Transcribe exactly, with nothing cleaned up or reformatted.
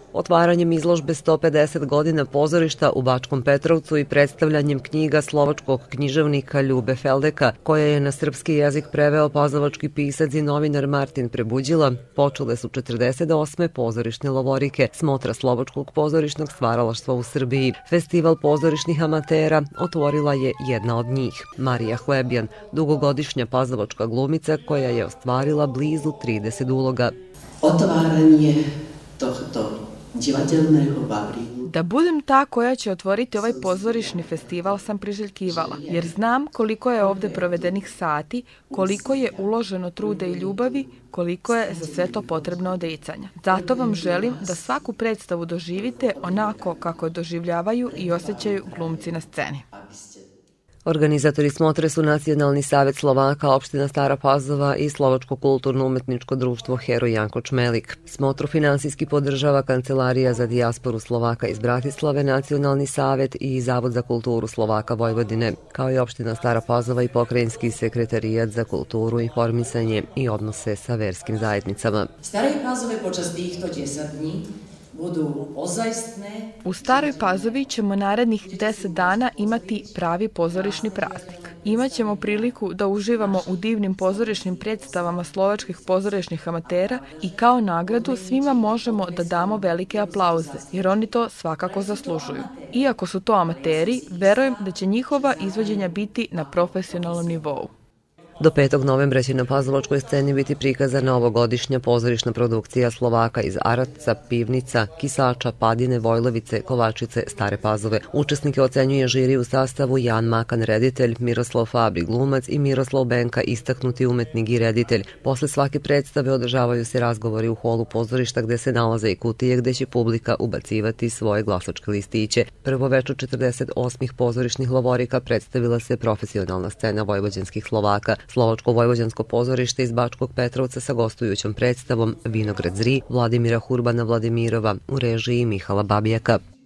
Otvaranjem izložbe sto pedeset godina pozorišta u Bačkom Petrovcu i predstavljanjem knjiga slovačkog književnika Ljube Feldeka, koja je na srpski jezik preveo pazovački pisac i novinar Martin Prebuđila, počele su četrdeset osme pozorišne lovorike, smotra slovačkog pozorišnog stvaralaštva u Srbiji. Festival pozorišnih amatera otvorila je jedna od njih, Marija Hlebjan, dugogodišnja pazovačka glumica koja je ostvarila blizu trideset uloga. Otvaranje tohto divadelného Vavrínu. Da budem ta koja će otvoriti ovaj pozorišni festival sam priželjkivala, jer znam koliko je ovde provedenih sati, koliko je uloženo truda i ljubavi, koliko je za sve to potrebno odricanja. Zato vam želim da svaku predstavu doživite onako kako doživljavaju i osjećaju glumci na sceni. Organizatori smotre su Nacionalni savet Slovaka, opština Stara Pazova i Slovačko kulturno-umetničko društvo Heroj Janko Čmelik. Smotru finansijski podržava Kancelarija za dijasporu Slovaka iz Bratislave, Nacionalni savet i Zavod za kulturu Slovaka Vojvodine, kao i opština Stara Pazova i Pokrajinski sekretarijat za kulturu, informisanje i odnose sa verskim zajednicama. Staré Pazove počas týchto deset dní budu ozajstne. U Staroj Pazovi ćemo narednih deset dana imati pravi pozorišni praznik. Imaćemo priliku da uživamo u divnim pozorišnim predstavama slovačkih pozorišnih amatera i kao nagradu svima možemo da damo velike aplauze, jer oni to svakako zaslužuju. Iako su to amateri, verujem da će njihova izvođenja biti na profesionalnom nivou. Do petog novembra će na pazovačkoj sceni biti prikazana ovogodišnja pozorišna produkcija Slovaka iz Aradca, Pivnica, Kisača, Padine, Vojlovice, Kovačice, Stare Pazove. Učesnike ocenjuje žiri u sastavu Jan Makan, reditelj, Miroslav Fabri, glumac i Miroslav Benka, istaknuti umetnik i reditelj. Posle svake predstave održavaju se razgovori u holu pozorišta gde se nalaze i kutije gde će publika ubacivati svoje glasačke listiće. Prvo veče četrdeset osmih pozorišnih lovorika predstavila se profesionalna scena vojvođanskih Slovaka. Slovačko-vojvođansko pozorište iz Bačkog Petrovca sa gostujućom predstavom Vinograd Zri Vladimira Hurbana Vladimirova u režiji Mihala Babjaka.